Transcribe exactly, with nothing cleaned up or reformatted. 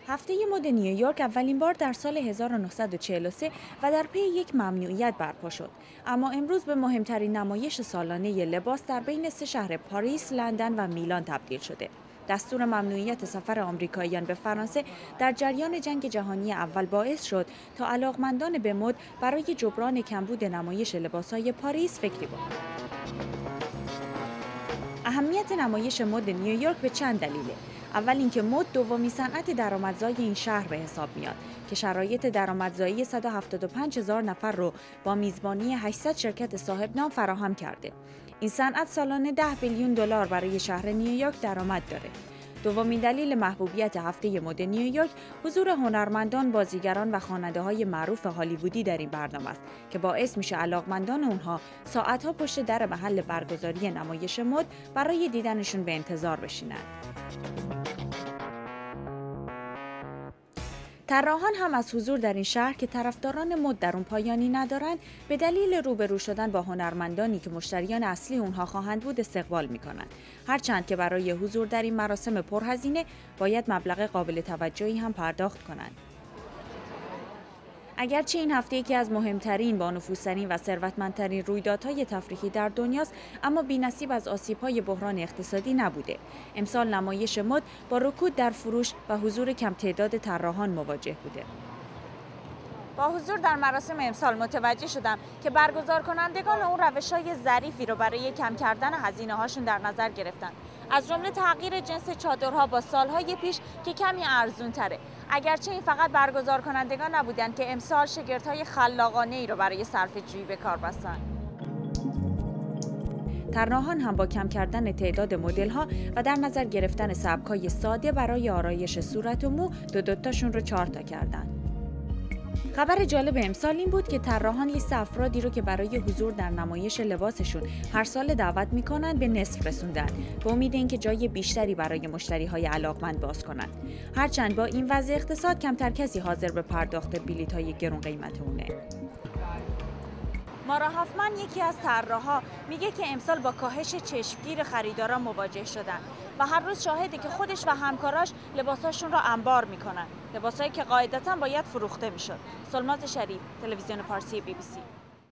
هفته مد نیویورک اولین بار در سال هزار و نهصد و چهل و سه و در پی یک ممنوعیت برپا شد، اما امروز به مهمترین نمایش سالانه لباس در بین سه شهر پاریس، لندن و میلان تبدیل شده. دستور ممنوعیت سفر آمریکاییان به فرانسه در جریان جنگ جهانی اول باعث شد تا علاقمندان به مد برای جبران کمبود نمایش لباس‌های پاریس فکری بکنند. اهمیت نمایش مد نیویورک به چند دلیله. اول اینکه مد دومین صنعت درآمدزای این شهر به حساب میاد که شرایط درآمدزایی صد و هفتاد و پنج هزار نفر رو با میزبانی هشتصد شرکت صاحب نام فراهم کرده. این صنعت سالانه ده بیلیون دلار برای شهر نیویورک درآمد داره. دومین دلیل محبوبیت هفته مد نیویورک حضور هنرمندان، بازیگران و خواننده‌های معروف هالیوودی در این برنامه است که باعث میشه علاقمندان اونها ساعت‌ها پشت در محل برگزاری نمایش مد برای دیدنشون به انتظار بشینند. طراحان هم از حضور در این شهر که طرفداران مد در اون پایانی ندارند، به دلیل روبرو شدن با هنرمندانی که مشتریان اصلی اونها خواهند بود استقبال میکنند. هرچند که برای حضور در این مراسم پرهزینه باید مبلغ قابل توجهی هم پرداخت کنند. اگرچه این هفته یکی از مهمترین، با نفوذترین و ثروتمندترین رویدادهای تفریحی در دنیاست، اما بی‌نصیب از آسیب‌های بحران اقتصادی نبوده. امسال نمایش مد با رکود در فروش و حضور کم تعداد طراحان مواجه بوده. با حضور در مراسم امسال متوجه شدم که برگزار کنندگان اون روش‌های ظریفی رو برای کم کردن هزینه‌هاشون در نظر گرفتن. از جمله تغییر جنس چادرها با سالهای پیش که کمی ارزون تره. اگرچه این فقط برگزار کنندگان نبودند که امسال شگردهای خلاقانه ای رو برای صرفه‌جویی به کار بستن. طراحان هم با کم کردن تعداد مدل‌ها و در نظر گرفتن سبک‌های ساده برای آرایش صورت و مو دو دوتاشون رو چهار تا کردن. خبر جالب امسال این بود که طراحان لیست افرادی رو که برای حضور در نمایش لباسشون هر سال دعوت میکنن به نصف رسوندن، به امید اینکه جای بیشتری برای مشتری‌های علاقمند باز کنند. هرچند با این وضع اقتصاد کمتر کسی حاضر به پرداخت بلیط‌های گران قیمت اونه. مارا هافمن، یکی از طراحا، میگه که امسال با کاهش چشمگیر خریداران مواجه شدن و هر روز شاهده که خودش و همکاراش لباساشون رو انبار میکنن، لباسایی که قاعدتاً باید فروخته میشد. سلماز شریف، تلویزیون فارسی بی بی سی.